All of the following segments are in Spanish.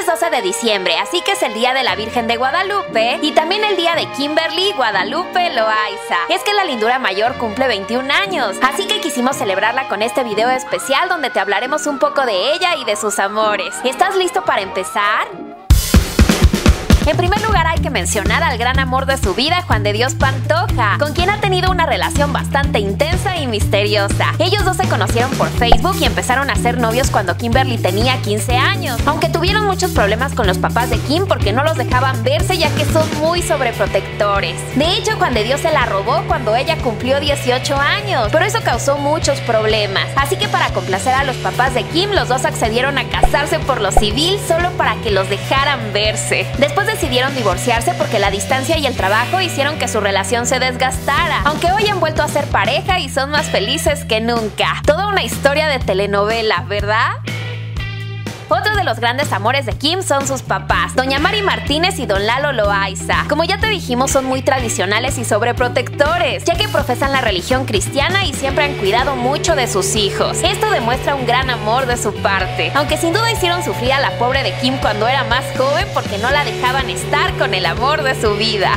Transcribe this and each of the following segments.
12 de diciembre, así que es el día de la Virgen de Guadalupe y también el día de Kimberly Guadalupe Loaiza. Es que la lindura mayor cumple 21 años, así que quisimos celebrarla con este video especial donde te hablaremos un poco de ella y de sus amores. ¿Estás listo para empezar? En primer lugar hay que mencionar al gran amor de su vida, Juan de Dios Pantoja, con quien ha tenido una relación bastante intensa y misteriosa. Ellos dos se conocieron por Facebook y empezaron a ser novios cuando Kimberly tenía 15 años, aunque tuvieron muchos problemas con los papás de Kim porque no los dejaban verse ya que son muy sobreprotectores. De hecho, Juan de Dios se la robó cuando ella cumplió 18 años, pero eso causó muchos problemas. Así que para complacer a los papás de Kim, los dos accedieron a casarse por lo civil solo para que los dejaran verse. Después decidieron divorciarse porque la distancia y el trabajo hicieron que su relación se desgastara, aunque hoy han vuelto a ser pareja y son más felices que nunca. Toda una historia de telenovela, ¿verdad? Otro de los grandes amores de Kim son sus papás, Doña Mari Martínez y Don Lalo Loaiza. Como ya te dijimos, son muy tradicionales y sobreprotectores, ya que profesan la religión cristiana y siempre han cuidado mucho de sus hijos. Esto demuestra un gran amor de su parte, aunque sin duda hicieron sufrir a la pobre de Kim cuando era más joven porque no la dejaban estar con el amor de su vida.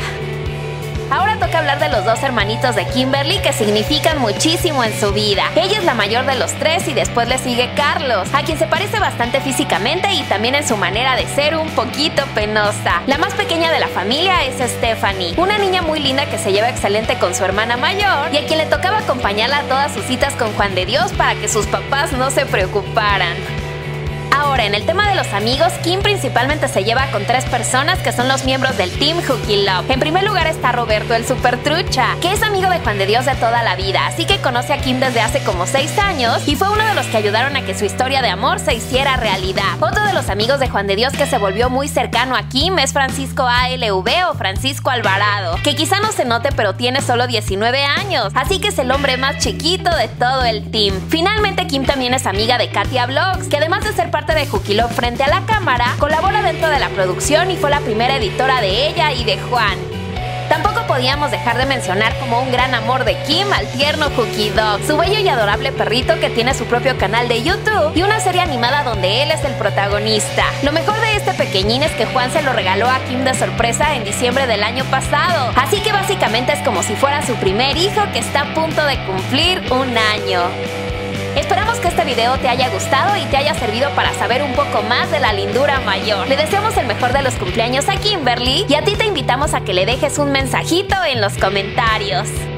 Ahora toca hablar de los dos hermanitos de Kimberly que significan muchísimo en su vida. Ella es la mayor de los tres y después le sigue Carlos, a quien se parece bastante físicamente y también en su manera de ser un poquito penosa. La más pequeña de la familia es Stephanie, una niña muy linda que se lleva excelente con su hermana mayor y a quien le tocaba acompañarla a todas sus citas con Juan de Dios para que sus papás no se preocuparan. Ahora, en el tema de los amigos, Kim principalmente se lleva con 3 personas que son los miembros del Team Hooky Love. En primer lugar está Roberto el Super Trucha, que es amigo de Juan de Dios de toda la vida, así que conoce a Kim desde hace como 6 años y fue uno de los que ayudaron a que su historia de amor se hiciera realidad. Otro de los amigos de Juan de Dios que se volvió muy cercano a Kim es Francisco ALV o Francisco Alvarado, que quizá no se note pero tiene solo 19 años, así que es el hombre más chiquito de todo el team. Finalmente, Kim también es amiga de Katia Vlogs, que además de ser parte de Hooky Love frente a la cámara, colabora dentro de la producción y fue la primera editora de ella y de Juan. Tampoco podíamos dejar de mencionar como un gran amor de Kim al tierno Hooky Dog, su bello y adorable perrito que tiene su propio canal de YouTube y una serie animada donde él es el protagonista. Lo mejor de este pequeñín es que Juan se lo regaló a Kim de sorpresa en diciembre del año pasado, así que básicamente es como si fuera su primer hijo que está a punto de cumplir 1 año. Esperamos que este video te haya gustado y te haya servido para saber un poco más de la lindura mayor. Le deseamos el mejor de los cumpleaños a Kimberly y a ti te invitamos a que le dejes un mensajito en los comentarios.